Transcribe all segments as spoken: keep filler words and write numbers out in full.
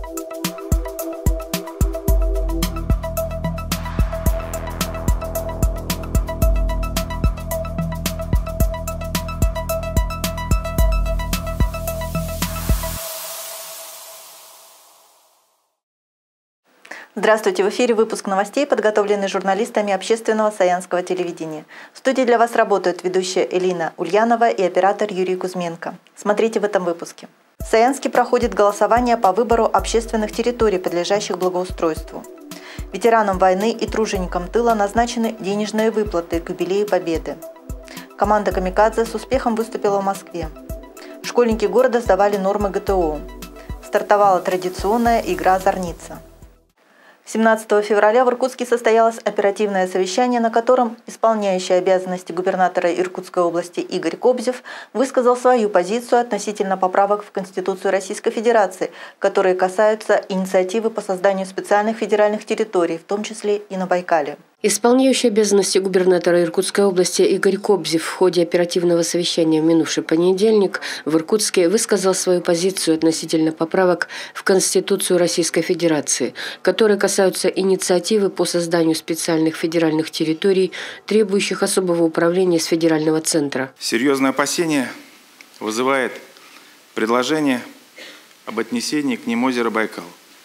Здравствуйте! В эфире выпуск новостей, подготовленный журналистами общественного саянского телевидения. В студии для вас работают ведущая Элина Ульянова и оператор Юрий Кузьменко. Смотрите в этом выпуске. В Саянске проходит голосование по выбору общественных территорий, подлежащих благоустройству. Ветеранам войны и труженикам тыла назначены денежные выплаты к юбилею Победы. Команда «Камикадзе» с успехом выступила в Москве. Школьники города сдавали нормы гэ тэ о. Стартовала традиционная игра «Зорница». семнадцатого февраля в Иркутске состоялось оперативное совещание, на котором исполняющий обязанности губернатора Иркутской области Игорь Кобзев высказал свою позицию относительно поправок в Конституцию Российской Федерации, которые касаются инициативы по созданию специальных федеральных территорий, в том числе и на Байкале. Исполняющий обязанности губернатора Иркутской области Игорь Кобзев в ходе оперативного совещания в минувший понедельник в Иркутске высказал свою позицию относительно поправок в Конституцию Российской Федерации, которые касаются инициативы по созданию специальных федеральных территорий, требующих особого управления с федерального центра. Серьезное опасение вызывает предложение об отнесении к ним озера Байкал.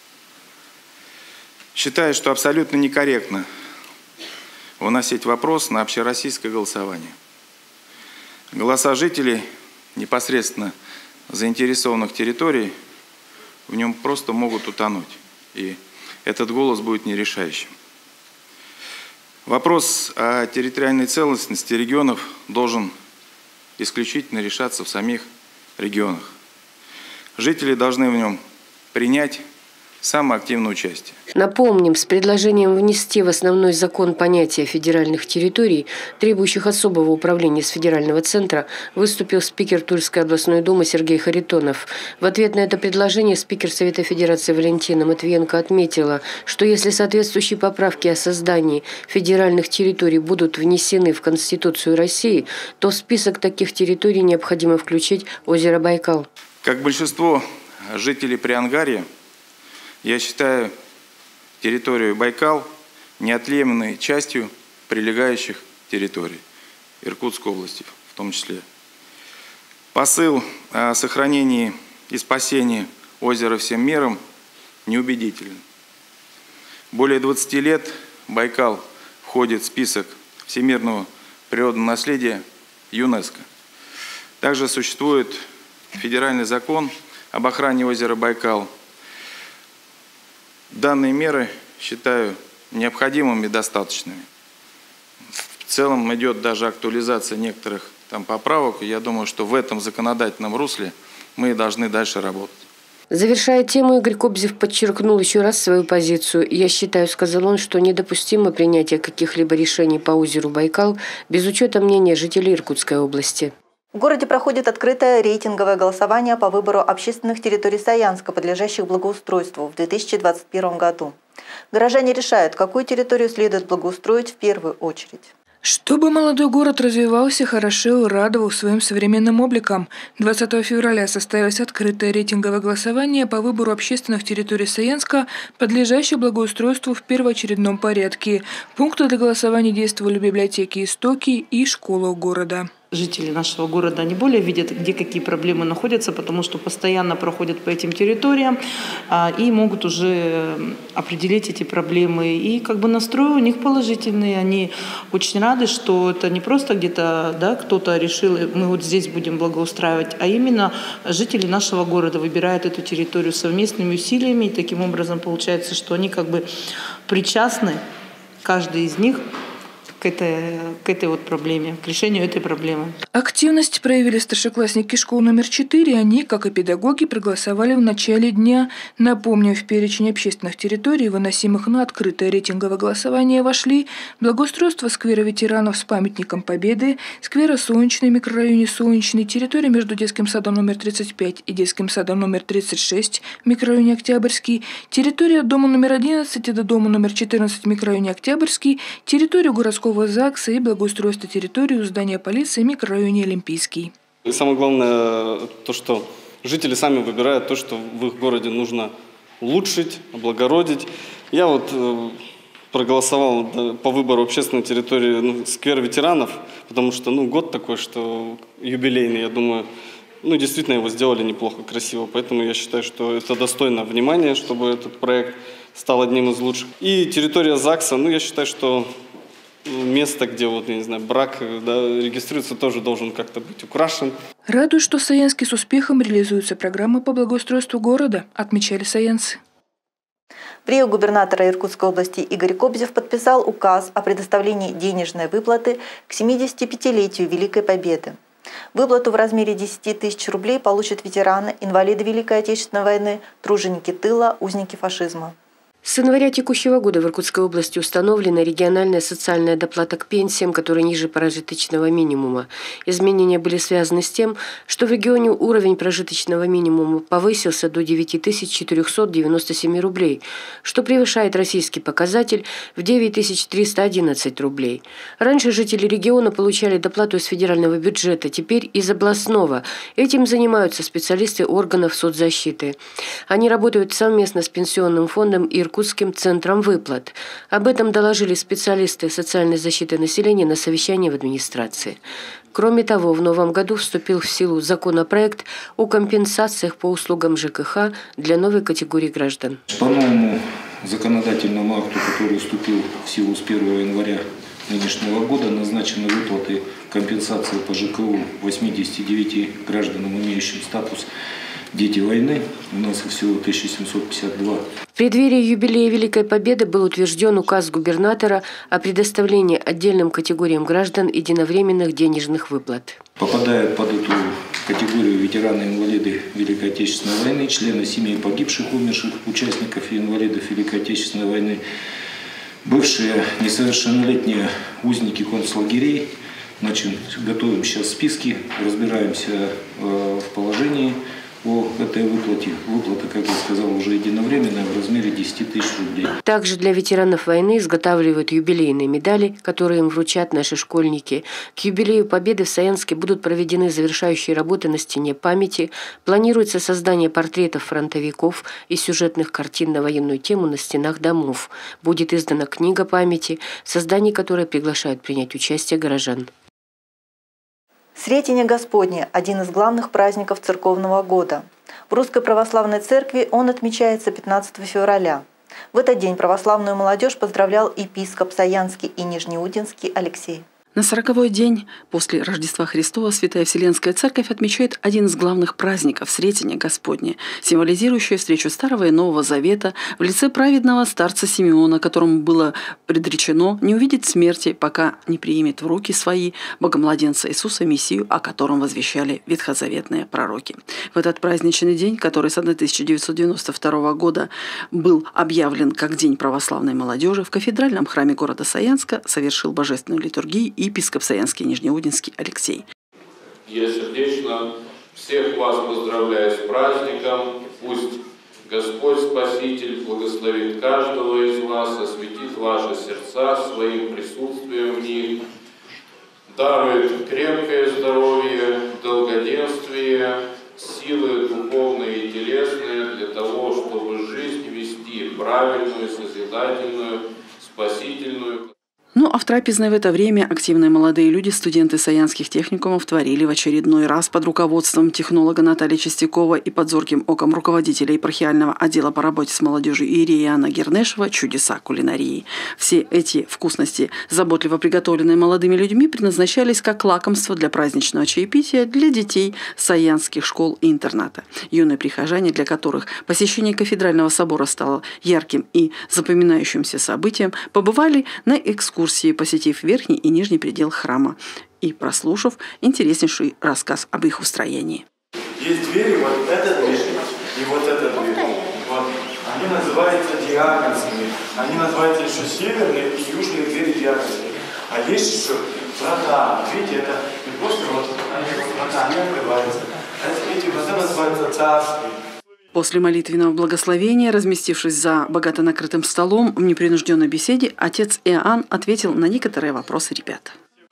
Считаю, что абсолютно некорректно выносить вопрос на общероссийское голосование. Голоса жителей, непосредственно заинтересованных территорий, в нем просто могут утонуть. И этот голос будет нерешающим. Вопрос о территориальной целостности регионов должен исключительно решаться в самих регионах. Жители должны в нем принять самое активное участие. Напомним, с предложением внести в основной закон понятие федеральных территорий, требующих особого управления с федерального центра, выступил спикер Тульской областной думы Сергей Харитонов. В ответ на это предложение спикер Совета Федерации Валентина Матвиенко отметила, что если соответствующие поправки о создании федеральных территорий будут внесены в Конституцию России, то в список таких территорий необходимо включить озеро Байкал. Как большинство жителей Приангарья, я считаю территорию Байкал неотъемлемой частью прилегающих территорий Иркутской области в том числе. Посыл о сохранении и спасении озера всем миром неубедителен. Более двадцати лет Байкал входит в список всемирного природного наследия ЮНЕСКО. Также существует федеральный закон об охране озера Байкал. Данные меры считаю необходимыми и достаточными. В целом идет даже актуализация некоторых там поправок. Я думаю, что в этом законодательном русле мы должны дальше работать. Завершая тему, Игорь Кобзев подчеркнул еще раз свою позицию. «Я считаю, — сказал он, — что недопустимо принятие каких-либо решений по озеру Байкал без учета мнения жителей Иркутской области». В городе проходит открытое рейтинговое голосование по выбору общественных территорий Саянска, подлежащих благоустройству в две тысячи двадцать первом году. Горожане решают, какую территорию следует благоустроить в первую очередь. Чтобы молодой город развивался, хорошел и радовал своим современным обликом, двадцатого февраля состоялось открытое рейтинговое голосование по выбору общественных территорий Саянска, подлежащих благоустройству в первоочередном порядке. Пункты для голосования действовали в библиотеке «Истоки» и школах города. Жители нашего города, они более видят, где какие проблемы находятся, потому что постоянно проходят по этим территориям а, и могут уже определить эти проблемы. И как бы настрой у них положительный. Они очень рады, что это не просто где-то, да, кто-то решил, мы вот здесь будем благоустраивать, а именно жители нашего города выбирают эту территорию совместными усилиями. И таким образом получается, что они как бы причастны, каждый из них, к этой, к этой вот проблеме, к решению этой проблемы. Активность проявили старшеклассники школы номер четыре. Они, как и педагоги, проголосовали в начале дня. Напомню, в перечень общественных территорий, выносимых на открытое рейтинговое голосование, вошли благоустройство сквера ветеранов с памятником Победы, сквера Солнечный, микрорайоне Солнечный, территория между детским садом номер тридцать пять и детским садом номер тридцать шесть в микрорайоне Октябрьский, территория от дома номер одиннадцать до дома номер четырнадцать в микрорайоне Октябрьский, территорию городского ЗАГСа и благоустройство территории у здания полиции в микрорайоне Олимпийский. И самое главное то, что жители сами выбирают то, что в их городе нужно улучшить, облагородить. Я вот э, проголосовал да, по выбору общественной территории ну, сквер ветеранов, потому что ну, год такой, что юбилейный, я думаю, ну, действительно его сделали неплохо, красиво. Поэтому я считаю, что это достойно внимания, чтобы этот проект стал одним из лучших. И территория ЗАГСа, ну, я считаю, что место, где вот, я не знаю, брак да, регистрируется, тоже должен как-то быть украшен. Радует, что в Саянске с успехом реализуются программы по благоустройству города, отмечали саянцы. В Рио губернатора Иркутской области Игорь Кобзев подписал указ о предоставлении денежной выплаты к семидесятипятилетию Великой Победы. Выплату в размере десяти тысяч рублей получат ветераны, инвалиды Великой Отечественной войны, труженики тыла, узники фашизма. С января текущего года в Иркутской области установлена региональная социальная доплата к пенсиям, которая ниже прожиточного минимума. Изменения были связаны с тем, что в регионе уровень прожиточного минимума повысился до девяти тысяч четырёхсот девяноста семи рублей, что превышает российский показатель в девять тысяч триста одиннадцать рублей. Раньше жители региона получали доплату из федерального бюджета, теперь из областного. Этим занимаются специалисты органов соцзащиты. Они работают совместно с Пенсионным фондом и Иркутским центром выплат. Об этом доложили специалисты социальной защиты населения на совещании в администрации. Кроме того, в новом году вступил в силу законопроект о компенсациях по услугам ЖКХ для новой категории граждан. По новому законодательному акту, который вступил в силу с первого января нынешнего года, назначены выплаты компенсации по ЖКУ восьмидесяти девяти гражданам, имеющим статус «Дети войны». У нас их всего тысяча семьсот пятьдесят два. В преддверии юбилея Великой Победы был утвержден указ губернатора о предоставлении отдельным категориям граждан единовременных денежных выплат. Попадают под эту категорию ветераны-инвалиды Великой Отечественной войны, члены семей погибших, умерших, участников и инвалидов Великой Отечественной войны, бывшие несовершеннолетние узники концлагерей. Значит, готовим сейчас списки, разбираемся в положении о этой выплате. Выплата, как я сказал, уже единовременная в размере десяти тысяч рублей. Также для ветеранов войны изготавливают юбилейные медали, которые им вручат наши школьники. К юбилею Победы в Саянске будут проведены завершающие работы на стене памяти. Планируется создание портретов фронтовиков и сюжетных картин на военную тему на стенах домов. Будет издана книга памяти, в создании которой приглашают принять участие горожан. Сретение Господне – один из главных праздников церковного года. В Русской Православной Церкви он отмечается пятнадцатого февраля. В этот день православную молодежь поздравлял епископ Саянский и Нижнеудинский Алексей. На сороковой день после Рождества Христова Святая Вселенская Церковь отмечает один из главных праздников – Сретение Господне, символизирующее встречу Старого и Нового Завета в лице праведного старца Симеона, которому было предречено не увидеть смерти, пока не примет в руки свои Богомладенца Иисуса Мессию, о котором возвещали ветхозаветные пророки. В этот праздничный день, который с тысяча девятьсот девяносто второго года был объявлен как День православной молодежи, в кафедральном храме города Саянска совершил божественную литургию епископ Саянский и Нижнеудинский Алексей. Я сердечно всех вас поздравляю с праздником. Пусть Господь Спаситель благословит каждого из вас, осветит ваши сердца своим присутствием в них, дарует крепкое здоровье, долгоденствие, силы духовные и телесные для того, чтобы жизнь вести правильную, созидательную, спасительную. Ну а в трапезной в это время активные молодые люди, студенты саянских техникумов, творили в очередной раз под руководством технолога Натальи Чистякова и под зорким оком руководителя епархиального отдела по работе с молодежью Иерея Анна Гернешева чудеса кулинарии. Все эти вкусности, заботливо приготовленные молодыми людьми, предназначались как лакомство для праздничного чаепития для детей саянских школ и интерната. Юные прихожане, для которых посещение кафедрального собора стало ярким и запоминающимся событием, побывали на экскурсии, посетив верхний и нижний предел храма и прослушав интереснейший рассказ об их устроении. Есть двери, вот эта дверь и вот эта дверь. Вот. Они называются диагонскими. Они называются еще северные и южные двери диагонские. А есть еще врата. Видите, это не просто вот они врата, они открываются. Эти врата называются царские. После молитвенного благословения, разместившись за богато накрытым столом в непринужденной беседе, отец Иоанн ответил на некоторые вопросы ребят. Никогда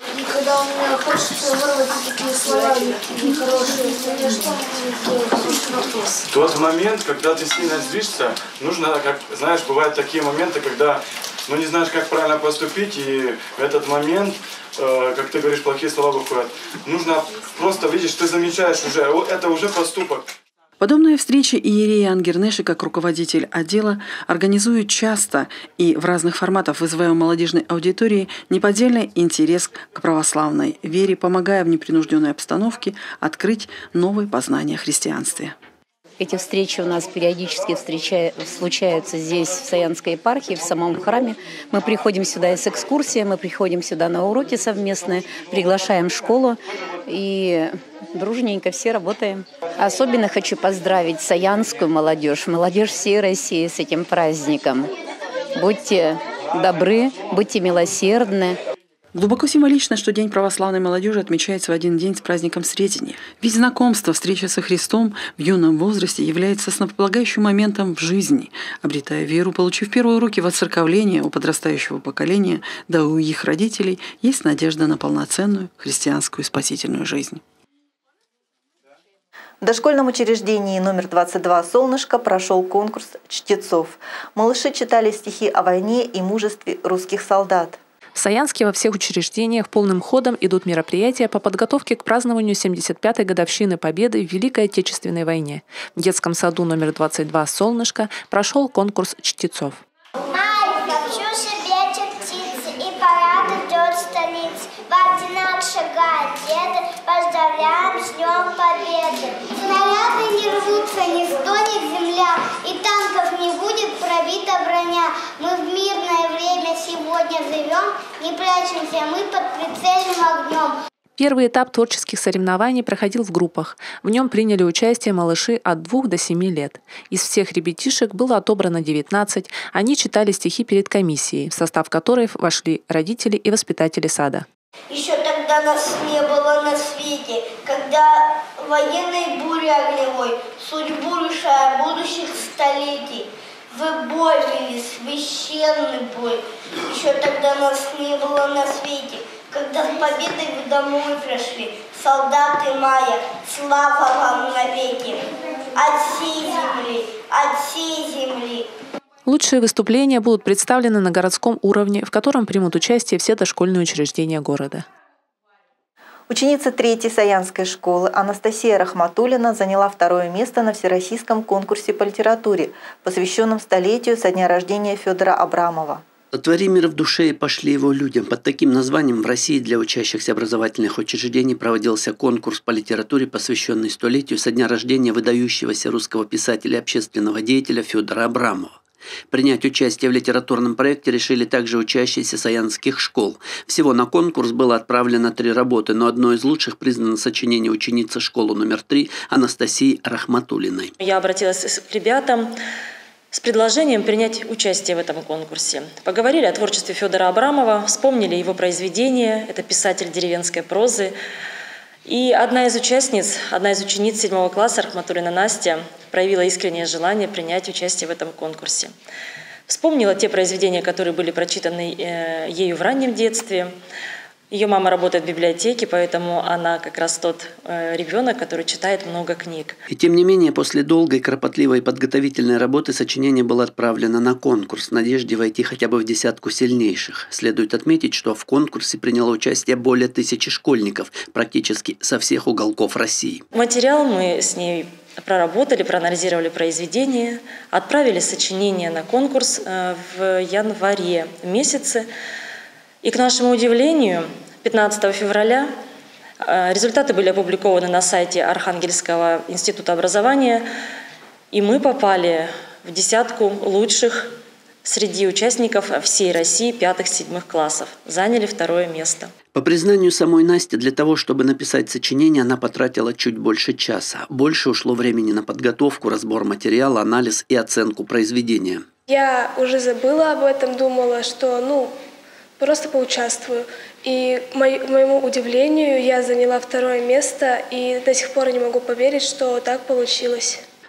когда у меня хочется вырвать такие слова нехорошие, мне что делать? Хороший вопрос. В тот момент, когда ты сильно злишься, нужно, как, знаешь, бывают такие моменты, когда, ну, не знаешь, как правильно поступить, и в этот момент, э, как ты говоришь, плохие слова выходят. Нужно просто видеть, что ты замечаешь уже, это уже поступок. Подобные встречи иерей Ангернеши, как руководитель отдела, организует часто и в разных форматах, вызывая у молодежной аудитории неподдельный интерес к православной вере, помогая в непринужденной обстановке открыть новые познания о христианстве. Эти встречи у нас периодически встреча... случаются здесь, в Саянской епархии, в самом храме. Мы приходим сюда с экскурсией, мы приходим сюда на уроки совместные, приглашаем школу и дружненько все работаем. Особенно хочу поздравить саянскую молодежь, молодежь всей России с этим праздником. Будьте добры, будьте милосердны. Глубоко символично, что День православной молодежи отмечается в один день с праздником Сретения. Ведь знакомство, встреча со Христом в юном возрасте является основополагающим моментом в жизни. Обретая веру, получив первые уроки воцерковления у подрастающего поколения, да у их родителей, есть надежда на полноценную христианскую спасительную жизнь. В дошкольном учреждении номер двадцать два «Солнышко» прошел конкурс чтецов. Малыши читали стихи о войне и мужестве русских солдат. В Саянске во всех учреждениях полным ходом идут мероприятия по подготовке к празднованию семьдесят пятой годовщины Победы в Великой Отечественной войне. В детском саду номер двадцать два «Солнышко» прошел конкурс чтецов. Поздравляем с Днем Победы! Снаряды не рвутся, не стонет земля, и танков не будет пробита броня. Мы в мирное время сегодня живем, не прячемся мы под прицельным огнем. Первый этап творческих соревнований проходил в группах. В нем приняли участие малыши от двух до семи лет. Из всех ребятишек было отобрано девятнадцать. Они читали стихи перед комиссией, в состав которой вошли родители и воспитатели сада. Еще тогда нас не было на свете, когда военной бури огневой, судьбу решая будущих столетий, вы бой вели, священный бой. Еще тогда нас не было на свете, когда с победой вы домой пришли, солдаты моя, слава вам навеки, от всей земли, от всей земли. Лучшие выступления будут представлены на городском уровне, в котором примут участие все дошкольные учреждения города. Ученица третьей Саянской школы Анастасия Рахматуллина заняла второе место на всероссийском конкурсе по литературе, посвященном столетию со дня рождения Федора Абрамова. «Сотвори мир в душе и пошли его людям». Под таким названием в России для учащихся образовательных учреждений проводился конкурс по литературе, посвященный столетию со дня рождения выдающегося русского писателя и общественного деятеля Федора Абрамова. Принять участие в литературном проекте решили также учащиеся саянских школ. Всего на конкурс было отправлено три работы, но одной из лучших признано сочинение ученицы школы номер три Анастасии Рахматуллиной. Я обратилась к ребятам с предложением принять участие в этом конкурсе. Поговорили о творчестве Федора Абрамова, вспомнили его произведения, это писатель деревенской прозы. И одна из участниц, одна из учениц седьмого класса, Рахматуллина Настя, проявила искреннее желание принять участие в этом конкурсе. Вспомнила те произведения, которые были прочитаны ею в раннем детстве. Ее мама работает в библиотеке, поэтому она как раз тот ребенок, который читает много книг. И тем не менее, после долгой, кропотливой подготовительной работы сочинение было отправлено на конкурс в надежде войти хотя бы в десятку сильнейших. Следует отметить, что в конкурсе приняло участие более тысячи школьников, практически со всех уголков России. Материал мы с ней проработали, проанализировали произведение, отправили сочинение на конкурс в январе месяце. И, к нашему удивлению, пятнадцатого февраля результаты были опубликованы на сайте Архангельского института образования, и мы попали в десятку лучших среди участников всей России пятых-седьмых классов, заняли второе место. По признанию самой Насти, для того, чтобы написать сочинение, она потратила чуть больше часа. Больше ушло времени на подготовку, разбор материала, анализ и оценку произведения. Я уже забыла об этом, думала, что, ну, просто поучаствую. И к моему удивлению, я заняла второе место и до сих пор не могу поверить, что так получилось.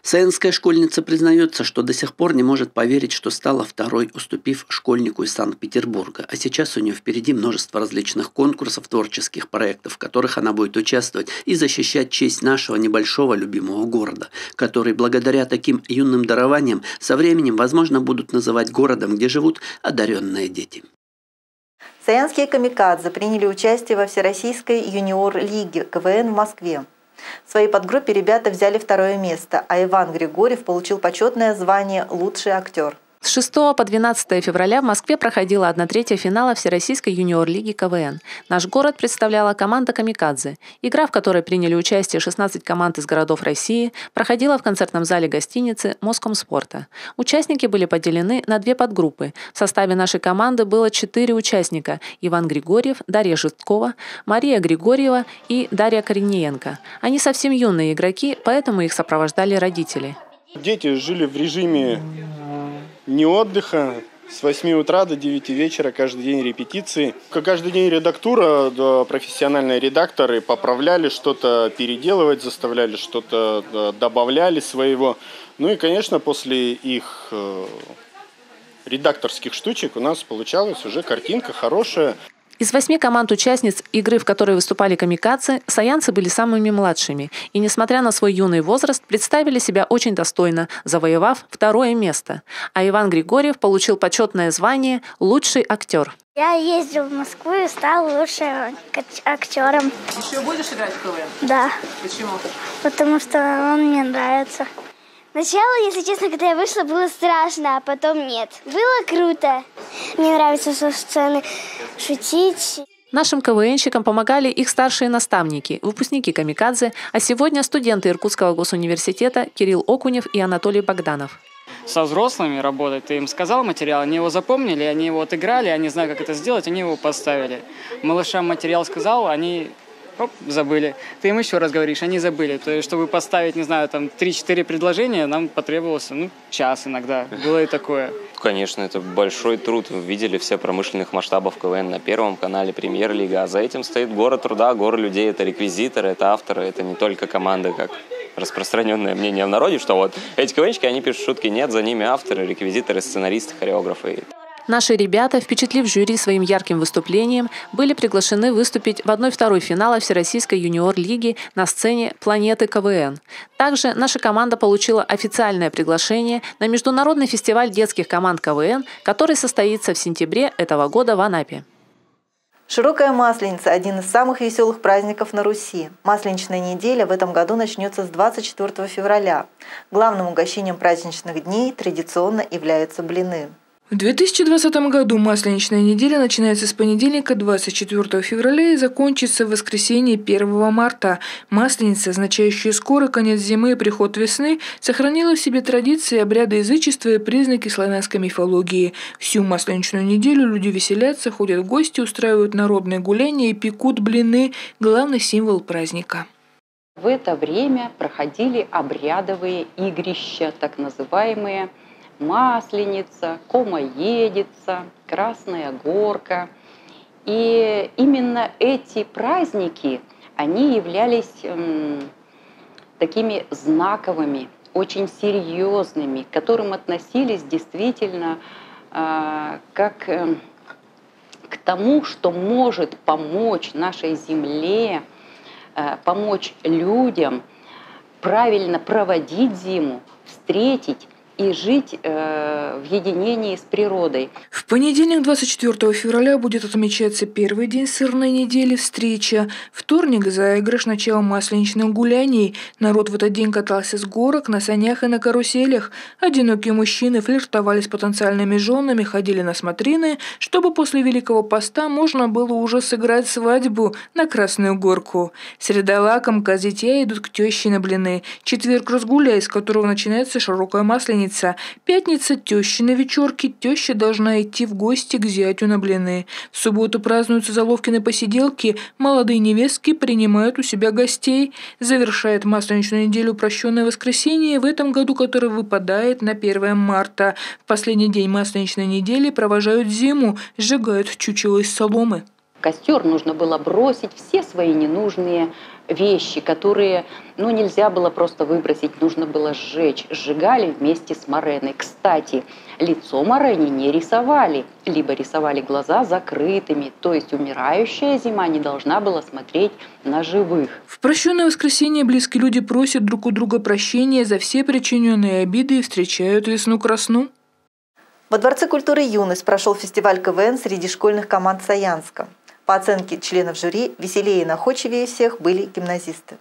Саянская школьница признается, что до сих пор не может поверить, что стала второй, уступив школьнику из Санкт-Петербурга. А сейчас у нее впереди множество различных конкурсов, творческих проектов, в которых она будет участвовать и защищать честь нашего небольшого любимого города, который благодаря таким юным дарованиям со временем, возможно, будут называть городом, где живут одаренные дети. Саянские камикадзе приняли участие во Всероссийской юниор-лиге КВН в Москве. В своей подгруппе ребята взяли второе место, а Иван Григорьев получил почетное звание «Лучший актер». С шестого по двенадцатое февраля в Москве проходила одна третья финала Всероссийской юниор-лиги КВН. Наш город представляла команда «Камикадзе». Игра, в которой приняли участие шестнадцать команд из городов России, проходила в концертном зале гостиницы «Москомспорта». Участники были поделены на две подгруппы. В составе нашей команды было четыре участника – Иван Григорьев, Дарья Жесткова, Мария Григорьева и Дарья Коренеенко. Они совсем юные игроки, поэтому их сопровождали родители. Дети жили в режиме не отдыха, с восьми утра до девяти вечера, каждый день репетиции. Каждый день редактура, да, профессиональные редакторы поправляли, что-то переделывать, заставляли, что-то да, добавляли своего. Ну и, конечно, после их э, редакторских штучек у нас получалась уже картинка хорошая. Из восьми команд-участниц игры, в которой выступали камикадзе, саянцы были самыми младшими и, несмотря на свой юный возраст, представили себя очень достойно, завоевав второе место. А Иван Григорьев получил почетное звание «Лучший актер». Я ездил в Москву и стал лучшим актером. Еще будешь играть в КВН? Да. Почему? Потому что он мне нравится. Сначала, если честно, когда я вышла, было страшно, а потом нет. Было круто. Мне нравится со сцены шутить. Нашим КВНщикам помогали их старшие наставники, выпускники камикадзе, а сегодня студенты Иркутского госуниверситета Кирилл Окунев и Анатолий Богданов. Со взрослыми работать, ты им сказал материал, они его запомнили, они его отыграли, они знают, как это сделать, они его поставили. Малышам материал сказал, они... Оп, забыли. Ты им еще раз говоришь, они забыли. То есть, чтобы поставить, не знаю, там три-четыре предложения, нам потребовался, ну, час иногда. Было и такое. Конечно, это большой труд. Вы видели все промышленных масштабов КВН на Первом канале, Премьер-лига. А за этим стоит гора труда, гора людей. Это реквизиторы, это авторы, это не только команды, как распространенное мнение в народе, что вот эти КВНщики, они пишут шутки. Нет, за ними авторы, реквизиторы, сценаристы, хореографы. Наши ребята, впечатлив жюри своим ярким выступлением, были приглашены выступить в одной-второй финала Всероссийской юниор-лиги на сцене «Планеты КВН». Также наша команда получила официальное приглашение на международный фестиваль детских команд КВН, который состоится в сентябре этого года в Анапе. Широкая Масленица – один из самых веселых праздников на Руси. Масленичная неделя в этом году начнется с двадцать четвёртого февраля. Главным угощением праздничных дней традиционно являются блины. В две тысячи двадцатом году Масленичная неделя начинается с понедельника двадцать четвёртого февраля и закончится в воскресенье первого марта. Масленица, означающая скорый конец зимы и приход весны, сохранила в себе традиции, обряды язычества и признаки славянской мифологии. Всю Масленичную неделю люди веселятся, ходят в гости, устраивают народные гуляния и пекут блины – главный символ праздника. В это время проходили обрядовые игрища, так называемые Масленица, Комоедица, Красная Горка. И именно эти праздники, они являлись м, такими знаковыми, очень серьезными, к которым относились действительно э, как э, к тому, что может помочь нашей земле, э, помочь людям правильно проводить зиму, встретить и жить э, в единении с природой. В понедельник, двадцать четвёртого февраля, будет отмечаться первый день сырной недели – встреча. Вторник – заигрыш, начало масленичных гуляний. Народ в этот день катался с горок, на санях и на каруселях. Одинокие мужчины флиртовали с потенциальными женами, ходили на смотрины, чтобы после Великого Поста можно было уже сыграть свадьбу на Красную Горку. Среда лакомка, зятья идут к теще на блины. Четверг – разгуляй, с которого начинается широкая масленица. Пятница – тещи на вечерке. Теща должна идти в гости к зятю на блины. В субботу празднуются Заловкины посиделки. Молодые невестки принимают у себя гостей. Завершает масленичную неделю прощенное воскресенье, в этом году который выпадает на первое марта. В последний день масленичной недели провожают зиму, сжигают чучело из соломы. В костер нужно было бросить все свои ненужные вещи, которые, ну, нельзя было просто выбросить, нужно было сжечь. Сжигали вместе с Мореной. Кстати, лицо Морени не рисовали, либо рисовали глаза закрытыми, то есть умирающая зима не должна была смотреть на живых. В прощенное воскресенье близкие люди просят друг у друга прощения за все причиненные обиды и встречают весну-красну. Во Дворце культуры «Юность» прошел фестиваль ка вэ эн среди школьных команд Саянска. По оценке членов жюри, веселее и находчивее всех были гимназисты.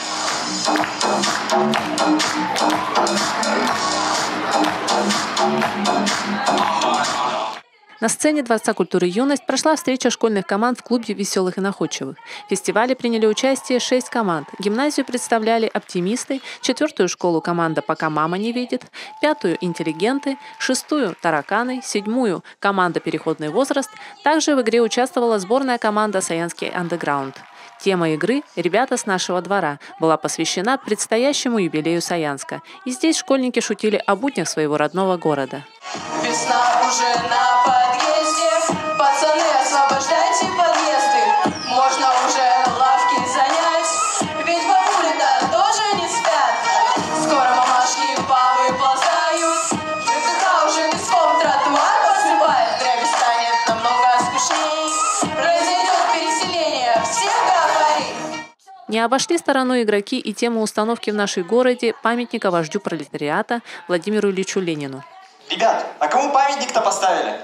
На сцене Дворца культуры «Юность» прошла встреча школьных команд в клубе «Веселых и находчивых». В фестивале приняли участие шесть команд. Гимназию представляли «Оптимисты», четвертую школу команда «Пока мама не видит», пятую «Интеллигенты», шестую «Тараканы», седьмую команда «Переходный возраст». Также в игре участвовала сборная команда «Саянский андеграунд». Тема игры «Ребята с нашего двора» была посвящена предстоящему юбилею Саянска. И здесь школьники шутили о буднях своего родного города. Весна уже на подъезде, пацаны, освобождайте подъезды, можно уже лавки занять, ведь бабули-то тоже не спят, скоро мамашки повыползают, ЖКХ уже песком тротуар посыпает, дряби станет намного скучней, произойдет переселение всех говорит. Не обошли стороной игроки и тему установки в нашем городе памятника вождю пролетариата Владимиру Ильичу Ленину. Ребят, а кому памятник-то поставили?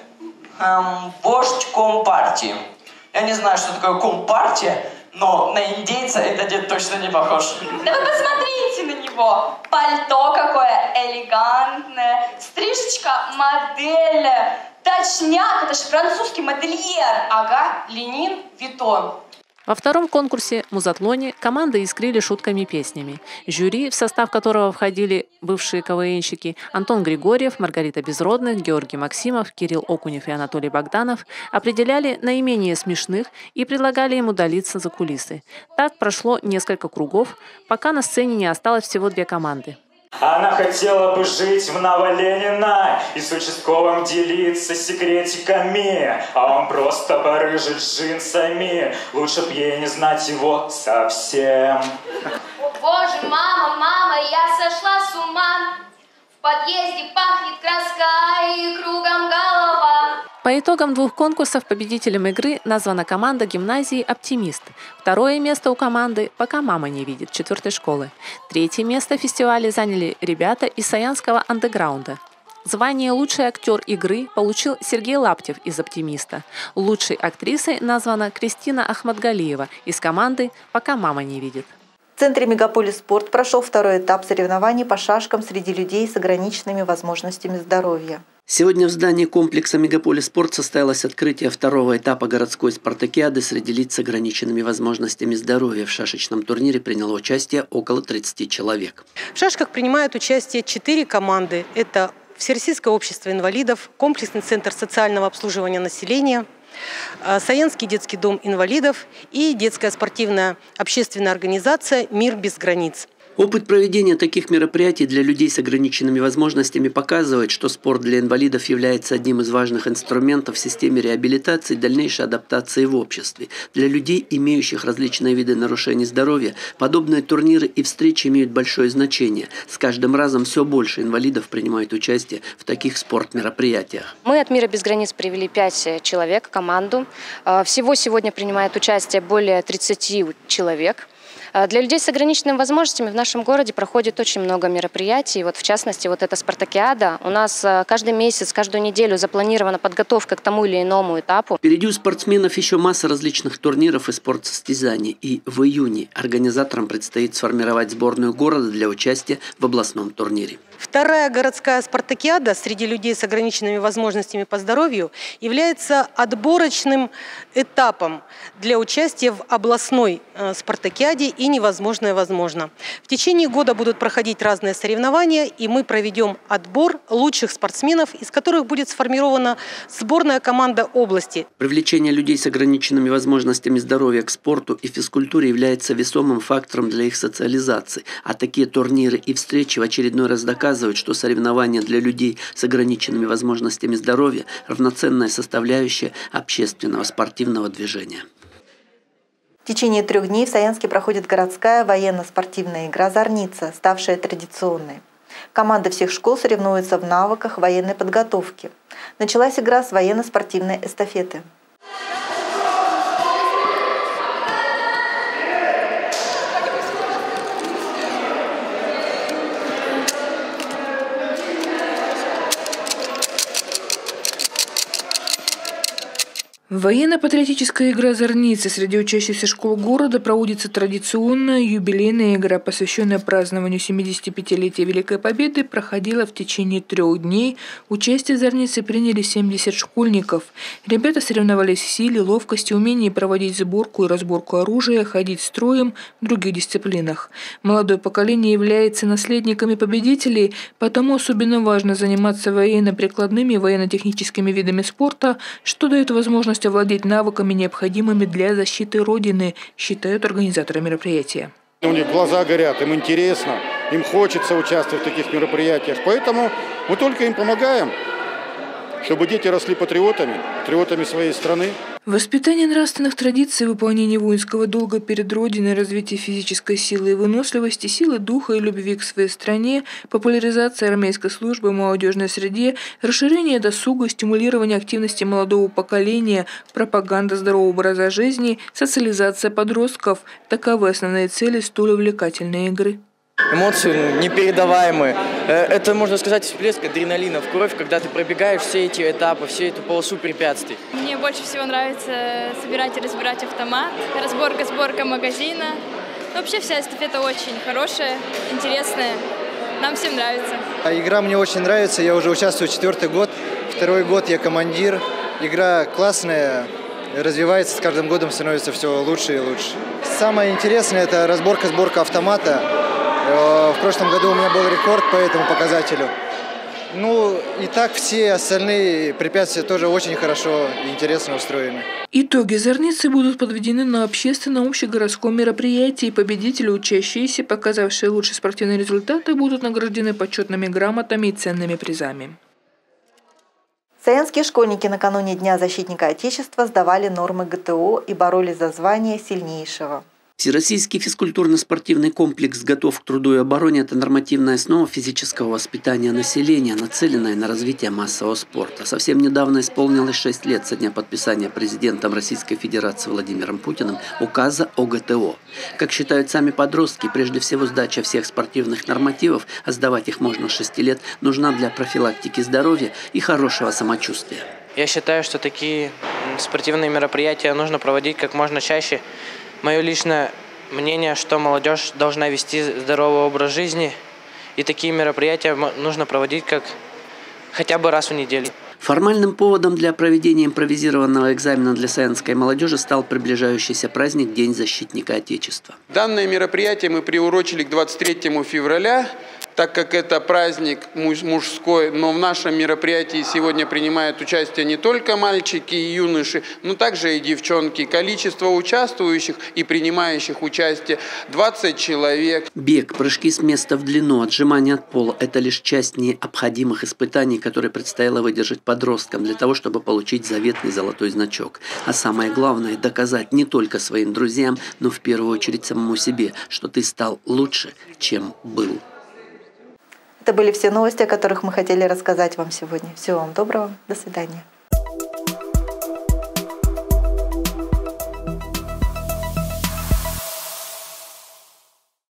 Эм, вождь Компартии. Я не знаю, что такое Компартия, но на индейца этот дед точно не похож. Да вы посмотрите на него. Пальто какое элегантное, стрижечка модельная. Точняк, это же французский модельер. Ага, Ленин Витон. Во втором конкурсе «Музатлоне» команды искрили шутками и песнями. Жюри, в состав которого входили бывшие ка вэ энщики Антон Григорьев, Маргарита Безродных, Георгий Максимов, Кирилл Окунев и Анатолий Богданов, определяли наименее смешных и предлагали им удалиться за кулисы. Так прошло несколько кругов, пока на сцене не осталось всего две команды. Она хотела бы жить в Новоленина и с участковым делиться секретиками, а он просто барыжит джинсами. Лучше б ей не знать его совсем. О боже, мама, мама, я сошла с ума. В подъезде пахнет краска и кругом голова. По итогам двух конкурсов победителем игры названа команда гимназии «Оптимист». Второе место у команды «Пока мама не видит» четвертой школы. Третье место в фестивале заняли ребята из Саянского андеграунда. Звание «Лучший актер игры» получил Сергей Лаптев из «Оптимиста». Лучшей актрисой названа Кристина Ахмадгалиева из команды «Пока мама не видит». В центре «Мегаполис Спорт» прошел второй этап соревнований по шашкам среди людей с ограниченными возможностями здоровья. Сегодня в здании комплекса «Мегаполис Спорт» состоялось открытие второго этапа городской спартакиады среди лиц с ограниченными возможностями здоровья. В шашечном турнире приняло участие около тридцати человек. В шашках принимают участие четыре команды. Это Всероссийское общество инвалидов, комплексный центр социального обслуживания населения, Саянский детский дом инвалидов и детская спортивная общественная организация «Мир без границ». Опыт проведения таких мероприятий для людей с ограниченными возможностями показывает, что спорт для инвалидов является одним из важных инструментов в системе реабилитации и дальнейшей адаптации в обществе. Для людей, имеющих различные виды нарушений здоровья, подобные турниры и встречи имеют большое значение. С каждым разом все больше инвалидов принимают участие в таких спортмероприятиях. Мы от «Мира без границ» привели пять человек, команду. Всего сегодня принимает участие более тридцати человек. Для людей с ограниченными возможностями в нашем городе проходит очень много мероприятий. Вот в частности, вот эта спартакиада. У нас каждый месяц, каждую неделю запланирована подготовка к тому или иному этапу. Впереди у спортсменов еще масса различных турниров и спортсостязаний. И в июне организаторам предстоит сформировать сборную города для участия в областном турнире. Вторая городская спартакиада среди людей с ограниченными возможностями по здоровью является отборочным этапом для участия в областной спартакиаде и «Невозможное возможно». В течение года будут проходить разные соревнования, и мы проведем отбор лучших спортсменов, из которых будет сформирована сборная команда области. Привлечение людей с ограниченными возможностями здоровья к спорту и физкультуре является весомым фактором для их социализации. А такие турниры и встречи в очередной раз доказывают, что соревнования для людей с ограниченными возможностями здоровья – равноценная составляющая общественного спортивного движения. течение трех дней в Саянске проходит городская военно-спортивная игра «Зорница», ставшая традиционной. Команды всех школ соревнуются в навыках военной подготовки. Началась игра с военно-спортивной эстафеты. Военно-патриотическая игра «Зорница» среди учащихся школ города проводится традиционная юбилейная игра, посвященная празднованию семидесятипятилетия Великой Победы, проходила в течение трех дней. Участие в «Зорнице» приняли семьдесят школьников. Ребята соревновались в силе, ловкости, умении проводить сборку и разборку оружия, ходить строем в других дисциплинах. Молодое поколение является наследниками победителей, потому особенно важно заниматься военно-прикладными и военно-техническими видами спорта, что дает возможность овладеть навыками, необходимыми для защиты Родины, считают организаторы мероприятия. У них глаза горят, им интересно, им хочется участвовать в таких мероприятиях. Поэтому мы только им помогаем, чтобы дети росли патриотами, патриотами своей страны. Воспитание нравственных традиций, выполнение воинского долга перед Родиной, развитие физической силы и выносливости, силы духа и любви к своей стране, популяризация армейской службы в молодежной среде, расширение досуга, стимулирование активности молодого поколения, пропаганда здорового образа жизни, социализация подростков – таковы основные цели столь увлекательной игры. Эмоции непередаваемые. Это, можно сказать, всплеск адреналина в кровь, когда ты пробегаешь все эти этапы, всю эту полосу препятствий. Мне больше всего нравится собирать и разбирать автомат, разборка, сборка магазина. Вообще вся эстафета очень хорошая, интересная. Нам всем нравится. Игра мне очень нравится, я уже участвую четвертый год. Второй год я командир. Игра классная, развивается с каждым годом, становится все лучше и лучше. Самое интересное – это разборка, сборка автомата. В прошлом году у меня был рекорд по этому показателю. Ну и так все остальные препятствия тоже очень хорошо и интересно устроены. Итоги «Зорницы» будут подведены на общественном общегородском мероприятии. Победители, учащиеся, показавшие лучшие спортивные результаты, будут награждены почетными грамотами и ценными призами. Саянские школьники накануне Дня защитника Отечества сдавали нормы гэ тэ о и боролись за звание сильнейшего. Всероссийский физкультурно-спортивный комплекс «Готов к труду и обороне» – это нормативная основа физического воспитания населения, нацеленная на развитие массового спорта. Совсем недавно исполнилось шесть лет со дня подписания президентом Российской Федерации Владимиром Путиным указа о гэ тэ о. Как считают сами подростки, прежде всего сдача всех спортивных нормативов, а сдавать их можно с шести лет, нужна для профилактики здоровья и хорошего самочувствия. Я считаю, что такие спортивные мероприятия нужно проводить как можно чаще. Мое личное мнение, что молодежь должна вести здоровый образ жизни, и такие мероприятия нужно проводить как хотя бы раз в неделю. Формальным поводом для проведения импровизированного экзамена для саянской молодежи стал приближающийся праздник День защитника Отечества. Данное мероприятие мы приурочили к двадцать третьему февраля, так как это праздник мужской, но в нашем мероприятии сегодня принимают участие не только мальчики и юноши, но также и девчонки. Количество участвующих и принимающих участие двадцать человек. Бег, прыжки с места в длину, отжимания от пола – это лишь часть необходимых испытаний, которые предстояло выдержать подросткам для того, чтобы получить заветный золотой значок. А самое главное – доказать не только своим друзьям, но в первую очередь самому себе, что ты стал лучше, чем был. Это были все новости, о которых мы хотели рассказать вам сегодня. Всего вам доброго. До свидания.